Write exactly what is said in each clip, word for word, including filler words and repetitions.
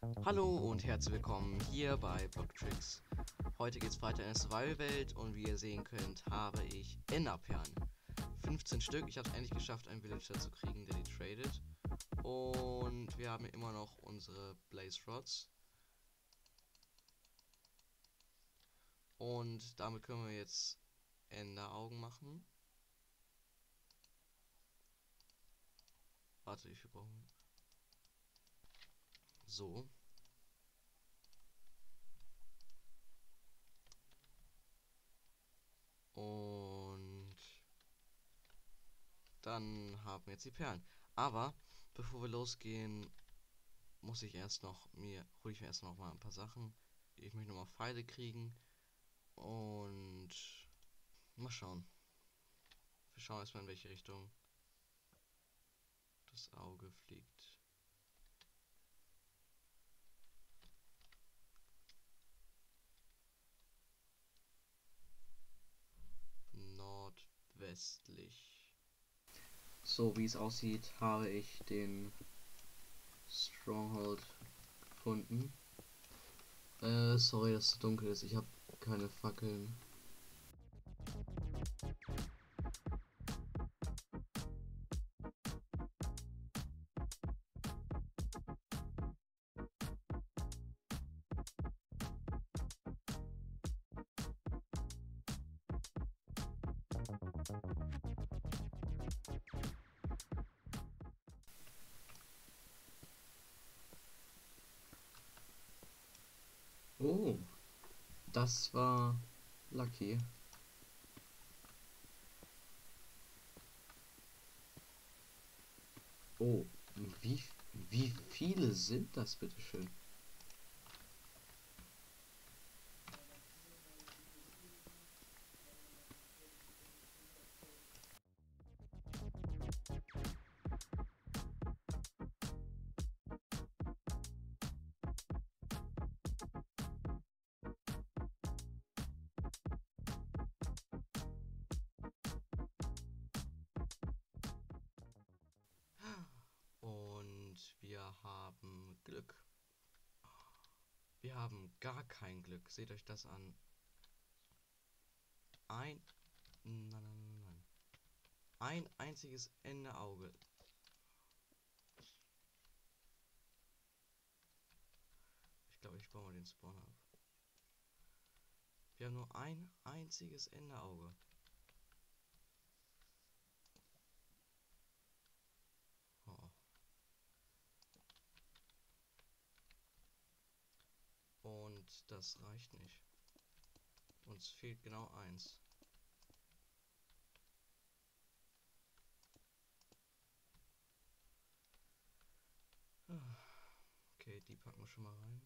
Hallo und herzlich willkommen hier bei Blocktricks. Heute geht es weiter in der Survival-Welt und wie ihr sehen könnt, habe ich Enderperlen. fünfzehn Stück. Ich habe es endlich geschafft, einen Villager zu kriegen, der die tradet. Und wir haben immer noch unsere Blaze Rods. Und damit können wir jetzt Enderaugen machen. Warte, wie viel brauchen wir? So. Und dann haben wir jetzt die Perlen. Aber bevor wir losgehen, muss ich erst noch mir, hole ich mir erst noch mal ein paar Sachen. Ich möchte noch mal Pfeile kriegen und mal schauen. Wir schauen erstmal, in welche Richtung das Auge fliegt. Nordwestlich. So wie es aussieht, habe ich den Stronghold gefunden. Äh, sorry, dass es so dunkel ist. Ich habe keine Fackeln. Oh, das war lucky. Oh, wie, wie viele sind das, bitteschön? Und wir haben Glück. Wir haben gar kein Glück. Seht euch das an. Ein. Nein, nein, nein, nein. Ein einziges Enderauge. Ich glaube, ich baue mal den Spawner ab. Wir haben nur ein einziges Enderauge. Oh. Und das reicht nicht. Uns fehlt genau eins. Okay, die packen wir schon mal rein.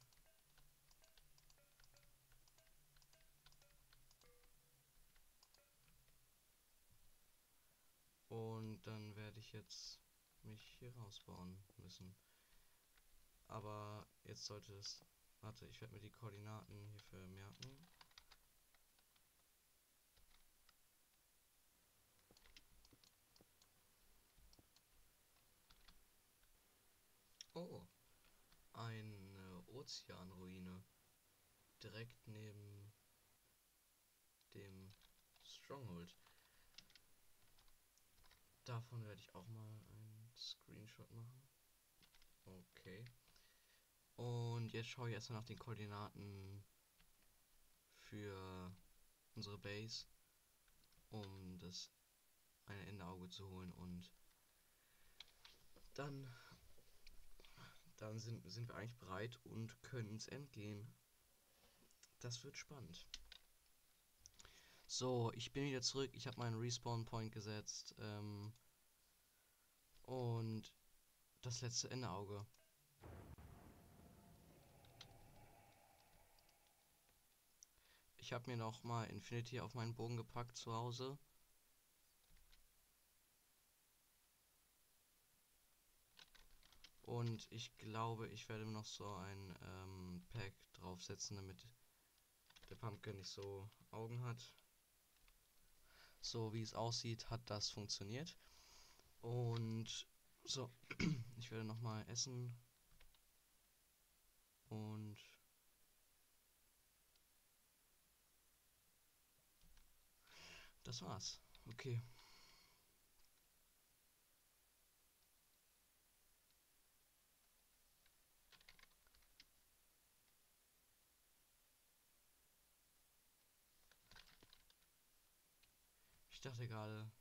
Und dann werde ich jetzt mich hier rausbauen müssen. Aber jetzt sollte es... Warte, ich werde mir die Koordinaten hierfür merken. Oh, eine Ozeanruine. Direkt neben dem Stronghold. Davon werde ich auch mal einen Screenshot machen. Okay. Und jetzt schaue ich erstmal nach den Koordinaten für unsere Base, um das eine Enderauge zu holen und dann dann sind, sind wir eigentlich bereit und können ins End gehen. Das wird spannend. So, ich bin wieder zurück. Ich habe meinen Respawn Point gesetzt ähm, und das letzte Enderauge. Ich habe mir noch mal Infinity auf meinen Bogen gepackt zu Hause. Und ich glaube, ich werde noch so ein ähm, Pack draufsetzen, damit der Pumpkin nicht so Augen hat. So wie es aussieht, hat das funktioniert. Und so, ich werde noch mal essen. Das war's. Okay. Ich dachte gerade,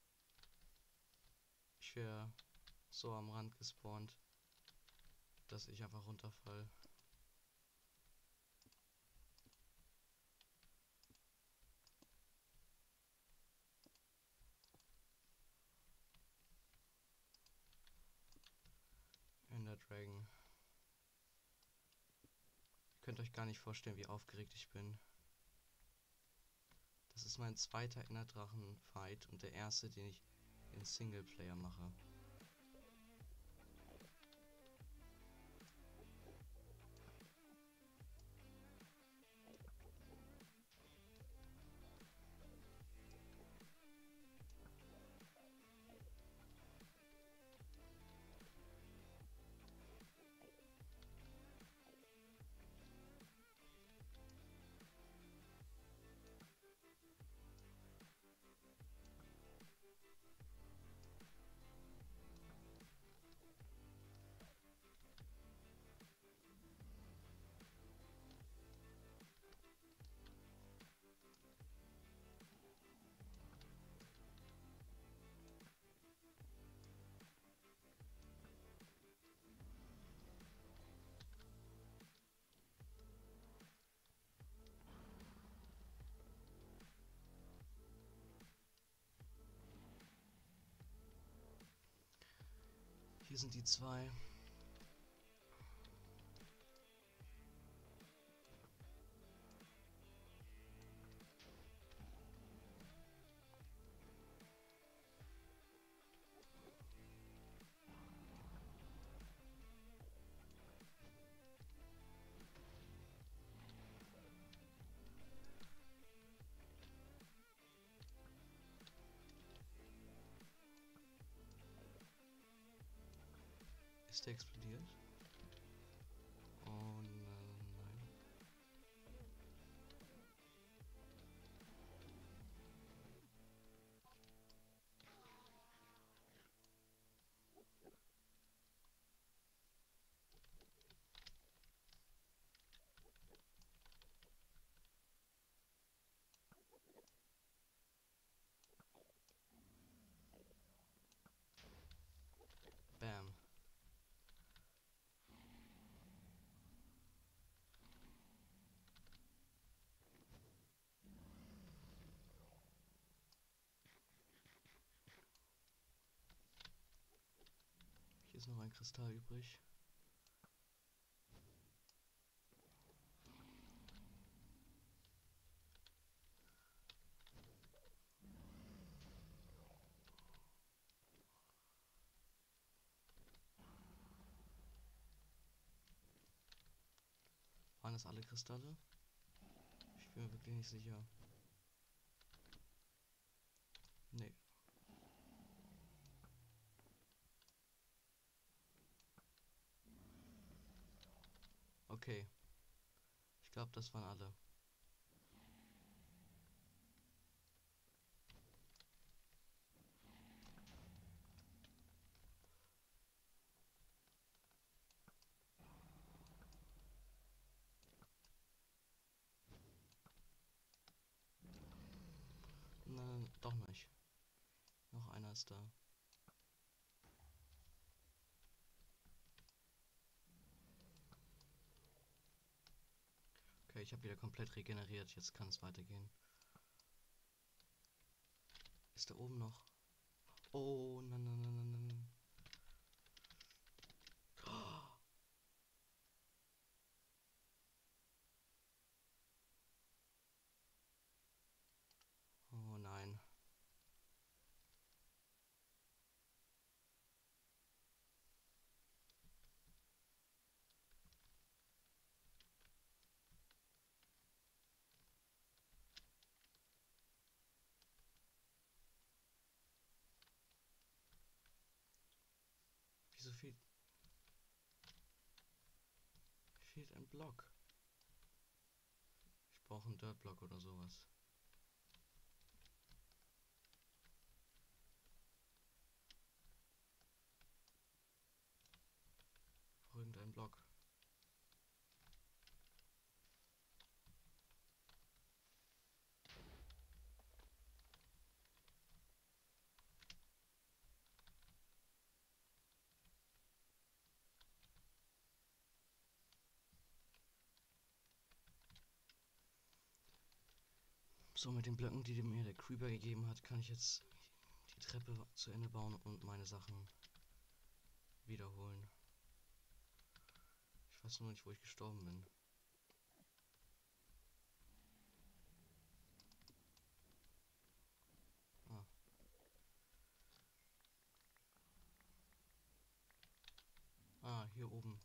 ich wäre so am Rand gespawnt, dass ich einfach runterfall. Ender Dragon. Ihr könnt euch gar nicht vorstellen, wie aufgeregt ich bin. Das ist mein zweiter Enderdrachen-Fight und der erste, den ich in Singleplayer mache. Hier sind die zwei. Ist der explodiert? Oh nein. Bam. Hier ist noch ein Kristall übrig. Waren das alle Kristalle? Ich bin mir wirklich nicht sicher. Nee. Okay. Ich glaube, das waren alle. Nein, doch nicht. Noch einer ist da. Okay, ich habe wieder komplett regeneriert. Jetzt kann es weitergehen. Ist da oben noch? Oh, nein, nein, nein, nein, nein. Oh nein. Wieso fehlt... Fehlt ein Block? Ich brauche einen Dirt-Block oder sowas. So, mit den Blöcken, die mir der Creeper gegeben hat, kann ich jetzt die Treppe zu Ende bauen und meine Sachen wiederholen. Ich weiß nur nicht, wo ich gestorben bin. Ah. Ah, hier oben.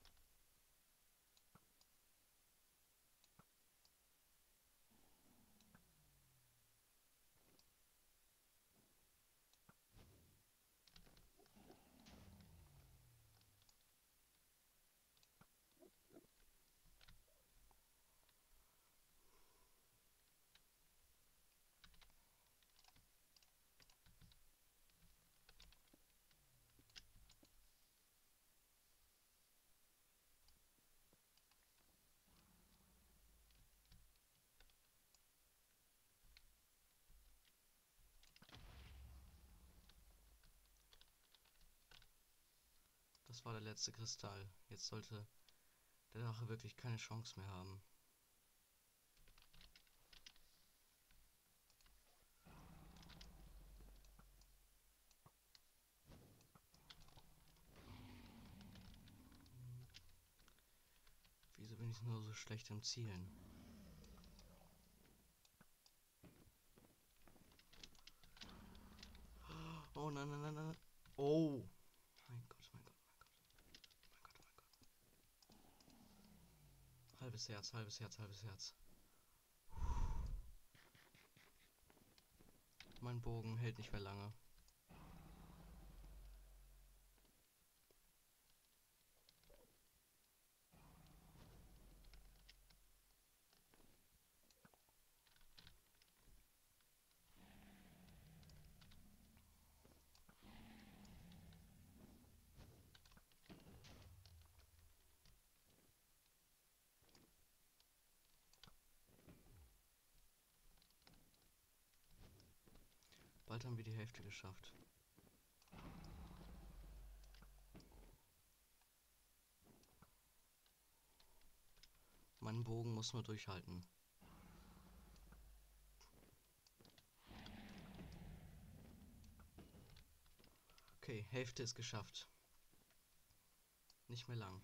Das war der letzte Kristall. Jetzt sollte der Drache wirklich keine Chance mehr haben. Wieso bin ich nur so schlecht im Zielen? Oh nein, nein, nein, nein. Oh. Mein Gott, mein Gott, mein Gott. Mein Gott, mein Gott. Halbes Herz, halbes Herz, halbes Herz. Mein Bogen hält nicht mehr lange. Bald haben wir die Hälfte geschafft. Mein Bogen muss nur durchhalten. Okay, Hälfte ist geschafft. Nicht mehr lang.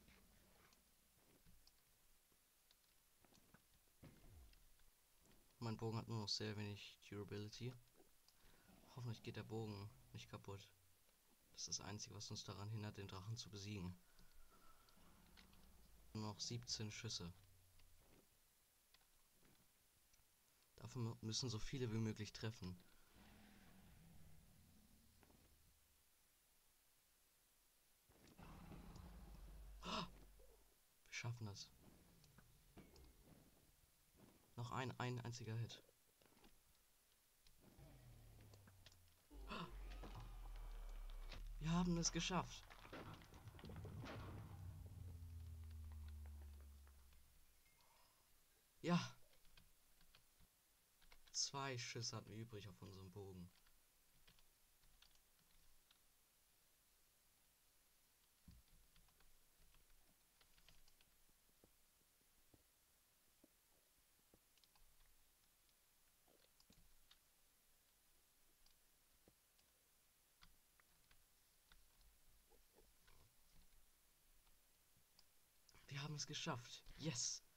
Mein Bogen hat nur noch sehr wenig Durability. Hoffentlich geht der Bogen nicht kaputt. Das ist das Einzige, was uns daran hindert, den Drachen zu besiegen. Nur noch siebzehn Schüsse. Davon müssen so viele wie möglich treffen. Wir schaffen das. Noch ein, ein einziger Hit. Wir haben es geschafft. Ja. Zwei Schüsse hatten wir übrig auf unserem Bogen. Wir haben es geschafft. Yes.